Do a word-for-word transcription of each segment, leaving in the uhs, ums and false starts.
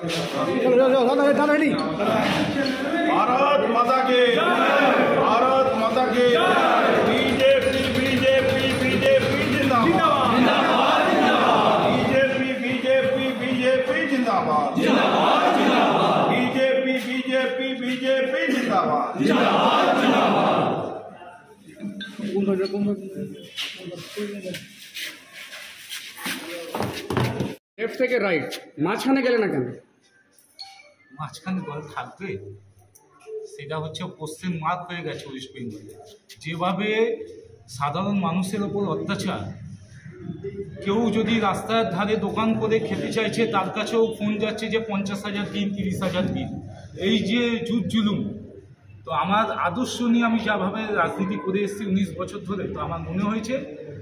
भारत माता के भारत माता के BJP BJP BJP जिंदाबाद बीजेपी बीजेपी बीजेपी जिंदाबाद बीजेपी बीजेपी बीजेपी जिंदाबाद लेफ्ट থেকে রাইট মাঝখানে গেলে না কেন? মাঝখানে দল থাকবে সেটা হচ্ছে পশ্চিম মার্গ হয়ে গেছে ওয়েস্ট বেঙ্গলে। যেভাবে সাধারণ মানুষের ওপর অত্যাচার, কেউ যদি রাস্তার ধারে দোকান করে খেতে চাইছে তার কাছেও ফোন যাচ্ছে যে পঞ্চাশ হাজার দিন, তিরিশ হাজার দিন, এই যে জুট জুলুম। তো আমার আদর্শ নিয়ে আমি যাভাবে রাজনীতি করে এসেছি উনিশ বছর ধরে, তো আমার মনে হয়েছে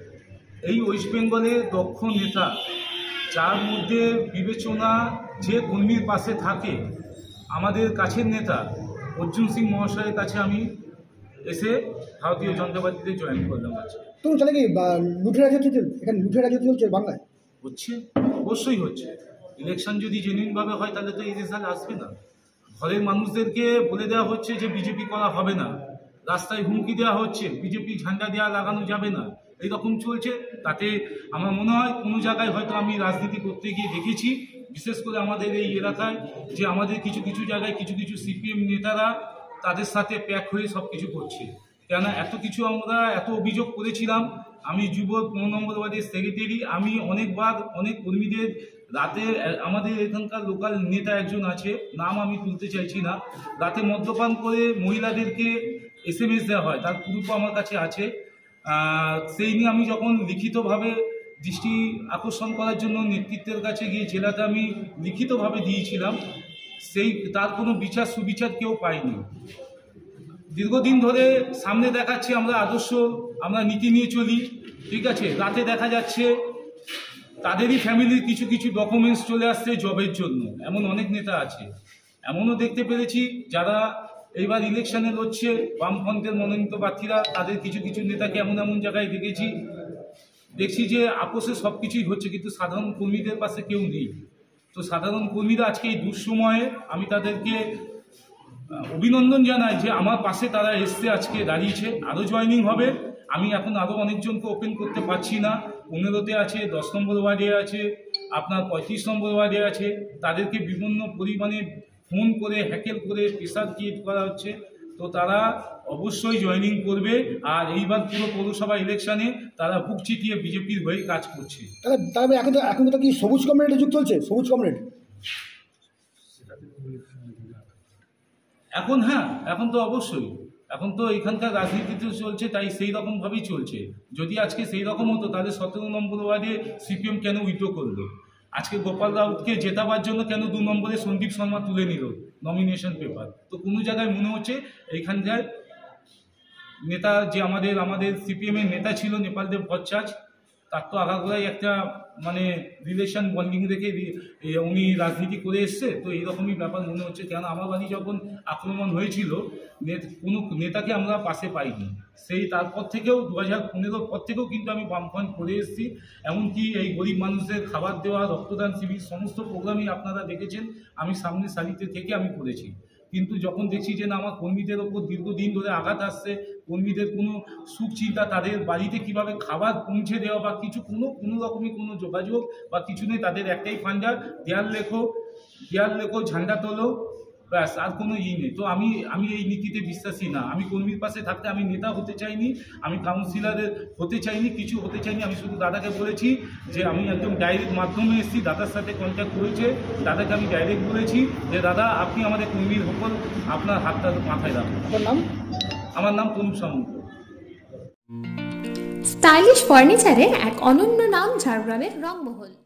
এই ওয়েস্ট বেঙ্গলের দক্ষ নেতা, যার মধ্যে বিবেচনা, যে কর্মীর পাশে থাকে, আমাদের কাছের নেতা অর্জুন সিং মহাশয়ের কাছে আমি এসে ভারতীয় জনতা পার্টিতে জয়েন করলাম। আছে তো চলে কি লুঠে রাজত্ব চলছে এখানে? লুঠে রাজত্ব চলছে বাংলায়? হচ্ছে, অবশ্যই হচ্ছে। ইলেকশন যদি জেনুইনভাবে হয় তাহলে তো এই রেজাল্ট আসবে না। ঘরের মানুষদেরকে বলে দেওয়া হচ্ছে যে বিজেপি করা হবে না, রাস্তায় হুমকি দেওয়া হচ্ছে বিজেপি ঝান্ডা দেওয়া লাগানো যাবে না, এইরকম চলছে। তাতে আমার মনে হয় কোনো জায়গায় হয়তো আমি রাজনীতি করতে গিয়ে দেখেছি, বিশেষ করে আমাদের এই এলাকায়, যে আমাদের কিছু কিছু জায়গায় কিছু কিছু সিপিএম নেতারা তাদের সাথে প্যাক হয়ে সব কিছু করছে। কেন এত কিছু আমরা এত অভিযোগ করেছিলাম। আমি যুব পনেরো নম্বর ওয়ার্ডের সেক্রেটারি, আমি অনেকবার অনেক কর্মীদের রাতে, আমাদের এখানকার লোকাল নেতা একজন আছে, নাম আমি তুলতে চাইছি না, রাতে মদ্যপান করে মহিলাদেরকে এস এম এস দেওয়া হয়, তার প্রুফ আমার কাছে আছে। সেই নিয়ে আমি যখন লিখিতভাবে দৃষ্টি আকর্ষণ করার জন্য নেতৃত্বের কাছে গিয়ে জেলাতে আমি লিখিতভাবে দিয়েছিলাম, সেই তার কোনো বিচার সুবিচার কেউ পায়নি। দীর্ঘদিন ধরে সামনে দেখাচ্ছে আমরা আদর্শ, আমরা নীতি নিয়ে চলি, ঠিক আছে, রাতে দেখা যাচ্ছে তাদেরই ফ্যামিলির কিছু কিছু ডকুমেন্টস চলে আসছে জবের জন্য। এমন অনেক নেতা আছে। এমনও দেখতে পেরেছি যারা এইবার ইলেকশনে লড়ছে, বামফ্রন্টের মনোনীত প্রার্থীরা, তাদের কিছু কিছু নেতাকে এমন এমন জায়গায় দেখেছি, দেখছি যে আপোষে সব কিছুই হচ্ছে, কিন্তু সাধারণ কর্মীদের পাশে কেউ নেই। তো সাধারণ কর্মীরা আজকে এই দুঃসময়ে আমি তাদেরকে অভিনন্দন জানাই যে আমার পাশে তারা এসছে, আজকে দাঁড়িয়েছে। আরও জয়েনিং হবে। আমি এখন আরও অনেকজনকে ওপেন করতে পারছি না। পনেরোতে আছে, দশ নম্বর ওয়ার্ডে আছে, আপনার পঁয়ত্রিশ নম্বর ওয়ার্ডে আছে। তাদেরকে বিভিন্ন পরিমাণে ফোন করে হ্যাকেল করে প্রেশার ক্রিয়েট করা হচ্ছে। তো তারা অবশ্যই জয়েনিং করবে। আর এইবার পুরো পৌরসভা ইলেকশনে তারা বুক চিটিয়ে বিজেপির হয়ে কাজ করছে। তাহলে এখন তো এখন তো কি সবুজ কমরেডে যুগ চলছে? সবুজ কমরেড এখন, হ্যাঁ, এখন তো অবশ্যই, এখন তো এখানকার রাজনীতিতে চলছে, তাই সেই রকমভাবেই চলছে। যদি আজকে সেই রকম হতো তাহলে সতেরো নম্বর ওয়ার্ডে সিপিএম কেন উইথড্র করলো? আজকে গোপাল রাউতকে জেতাবার জন্য কেন দু নম্বরে সন্দীপ শর্মা তুলে নিল নমিনেশন পেপার? তো কোনো জায়গায় মনে হচ্ছে এইখানকার নেতা, যে আমাদের আমাদের সিপিএমের নেতা ছিল নেপালদেব ভট্টাচার্য, তার তো আগাগোড়াই একটা মানে রিলেশন বন্ডিং রেখে উনি রাজনীতি করে এসছে। তো এইরকমই ব্যাপার মনে হচ্ছে। কেন আমার বাড়ি যখন আক্রমণ হয়েছিল, কোনো নেতাকে আমরা পাশে পাইনি। সেই তারপর থেকেও দু হাজার পনেরোর পর থেকেও কিন্তু আমি বামফ্রন্ট করে এসেছি। এমনকি এই গরিব মানুষদের খাবার দেওয়া, রক্তদান শিবির, সমস্ত প্রোগ্রামই আপনারা দেখেছেন আমি সামনে সারিতে থেকে আমি করেছি। কিন্তু যখন দেখছি যে না, আমার কর্মীদের ওপর দীর্ঘদিন ধরে আঘাত আসছে, কর্মীদের কোনো সুখ চিন্তা, তাদের বাড়িতে কিভাবে খাবার পৌঁছে দেওয়া বা কিছু কোনো কোনো রকমই কোনো যোগাযোগ বা কিছু নেই, তাদের একটাই ফান্ডা, দেয়াল লেখো দেয়াল লেখো ঝান্ডা তোলো, ব্যাস, আর কোনো ই নেই। তো আমি আমি এই নীতিতে বিশ্বাসী না। আমি কর্মীর পাশে থাকতে, আমি নেতা হতে চাইনি, আমি কাউন্সিলরের হতে চাইনি, কিছু হতে চাইনি। আমি শুধু দাদাকে বলেছি যে আমি একদম ডাইরেক্ট মাধ্যমে এসেছি, দাদার সাথে কন্ট্যাক্ট করেছে, দাদাকে আমি ডাইরেক্ট বলেছি যে দাদা আপনি আমাদের কর্মীর ওপর আপনার হাতটা মাথায় রাখুন। নাম? আমার নাম তনুপ সামন্ত। স্টাইলিশ ফার্নিচারের এক অনন্য নাম ঝাড়গ্রামের রংমহল।